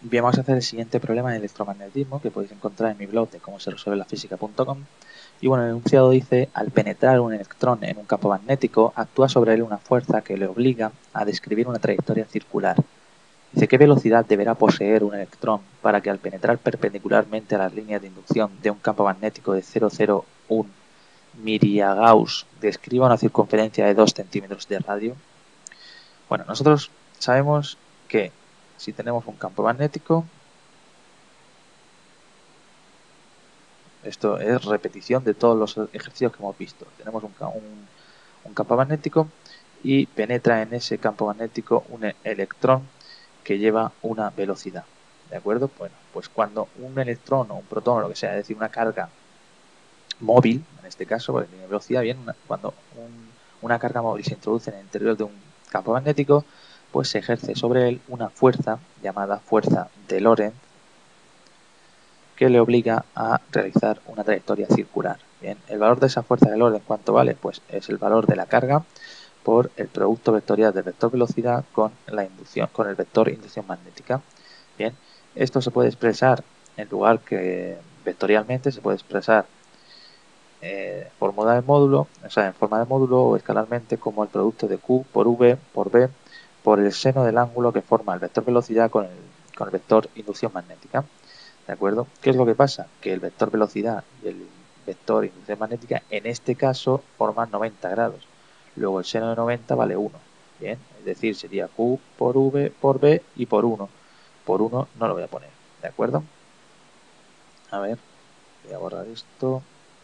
Bien, vamos a hacer el siguiente problema de electromagnetismo que podéis encontrar en mi blog de cómo se resuelve la física.com. Y bueno, el enunciado dice: al penetrar un electrón en un campo magnético, actúa sobre él una fuerza que le obliga a describir una trayectoria circular. Dice: ¿qué velocidad deberá poseer un electrón para que al penetrar perpendicularmente a las líneas de inducción de un campo magnético de 0,01 miriagauss describa una circunferencia de 2 centímetros de radio? Bueno, nosotros sabemos que si tenemos un campo magnético, esto es repetición de todos los ejercicios que hemos visto. Tenemos un campo magnético y penetra en ese campo magnético un electrón que lleva una velocidad. ¿De acuerdo? Bueno, pues cuando un electrón o un protón o lo que sea, es decir, una carga móvil, en este caso, porque tiene velocidad, bien, cuando una carga móvil se introduce en el interior de un campo magnético, pues se ejerce sobre él una fuerza llamada fuerza de Lorentz, que le obliga a realizar una trayectoria circular. Bien, el valor de esa fuerza de Lorentz, ¿cuánto vale? Pues es el valor de la carga por el producto vectorial del vector velocidad con la inducción, con el vector inducción magnética. Bien, esto se puede expresar en lugar que vectorialmente, se puede expresar fórmula de módulo, o sea, en forma de módulo o escalarmente como el producto de Q por V por B por el seno del ángulo que forma el vector velocidad con el vector inducción magnética. ¿De acuerdo? ¿Qué es lo que pasa? Que el vector velocidad y el vector inducción magnética en este caso forman 90 grados. Luego el seno de 90 vale 1. Bien, es decir, sería Q por V por B y por 1. Por 1 no lo voy a poner. ¿De acuerdo? A ver, voy a borrar esto.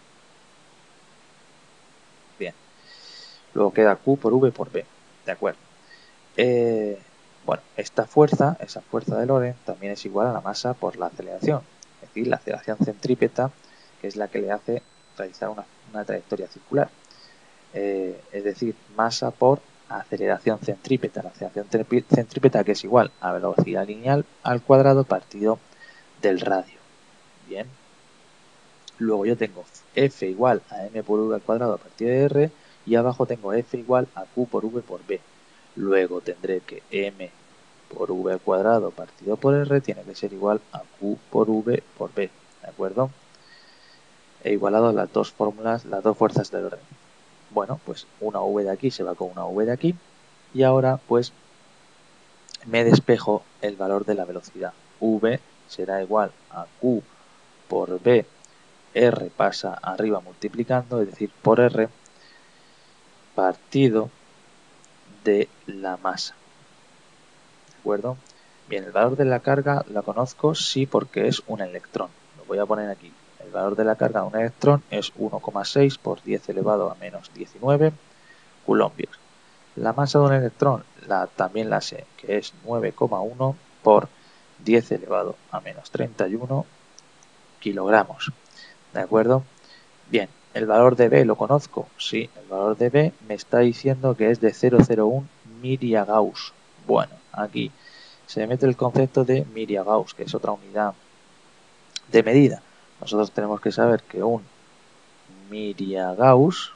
Bien. Luego queda Q por V por B. ¿De acuerdo? Bueno, esta fuerza, esa fuerza de Lorentz, también es igual a la masa por la aceleración. Es decir, la aceleración centrípeta, que es la que le hace realizar una trayectoria circular. Es decir, masa por aceleración centrípeta. La aceleración centrípeta, que es igual a velocidad lineal al cuadrado partido del radio. Bien. Luego yo tengo F igual a m por v al cuadrado a partir de r, y abajo tengo F igual a Q por V por B. Luego tendré que m por v al cuadrado partido por r tiene que ser igual a Q por V por B. ¿De acuerdo? He igualado las dos fórmulas, las dos fuerzas del orden. Bueno, pues una V de aquí se va con una V de aquí, y ahora pues me despejo el valor de la velocidad. V será igual a Q por B, R pasa arriba multiplicando, es decir, por R partido de la masa. ¿De acuerdo? Bien, el valor de la carga la conozco, sí, porque es un electrón. Lo voy a poner aquí. El valor de la carga de un electrón es 1,6 por 10 elevado a menos 19 coulombios. La masa de un electrón también la sé, que es 9,1 por 10 elevado a menos 31 kilogramos. ¿De acuerdo? Bien, ¿el valor de B lo conozco? Sí, el valor de B me está diciendo que es de 0,01 miriagauss. Bueno, aquí se mete el concepto de miriagauss, que es otra unidad de medida. Nosotros tenemos que saber que un miriagauss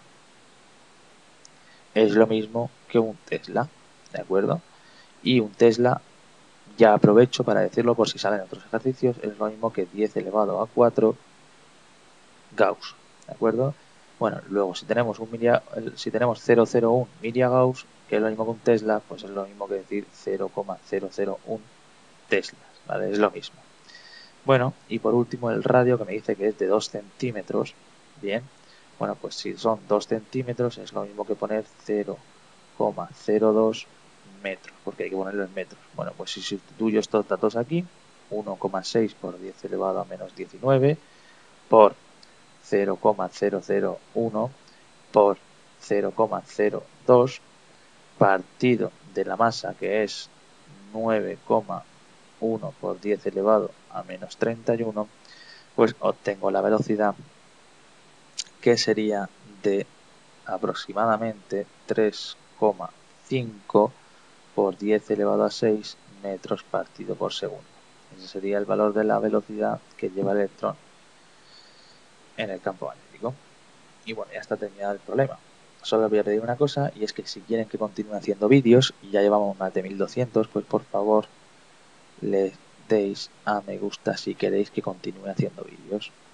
es lo mismo que un Tesla, ¿de acuerdo? Y un Tesla, ya aprovecho para decirlo por si salen otros ejercicios, es lo mismo que 10 elevado a 4 Gauss, ¿de acuerdo? Bueno, luego si tenemos 0,01 miriagauss, que es lo mismo que un Tesla, pues es lo mismo que decir 0,001 Teslas, ¿vale? Es lo mismo. Bueno, y por último el radio, que me dice que es de 2 centímetros. Bien, bueno, pues si son 2 centímetros es lo mismo que poner 0,02 metros, porque hay que ponerlo en metros. Bueno, pues si sustituyo estos datos aquí, 1,6 por 10 elevado a menos 19 por 0,001 por 0,02 partido de la masa, que es 9,1 por 10 elevado a menos 31, pues obtengo la velocidad, que sería de aproximadamente 3,5 por 10 elevado a 6 metros partido por segundo. Ese sería el valor de la velocidad que lleva el electrón en el campo magnético. Y bueno, ya está terminado el problema. Solo os voy a pedir una cosa, y es que si quieren que continúe haciendo vídeos, y ya llevamos más de 1200, pues por favor les deis a me gusta si queréis que continúe haciendo vídeos.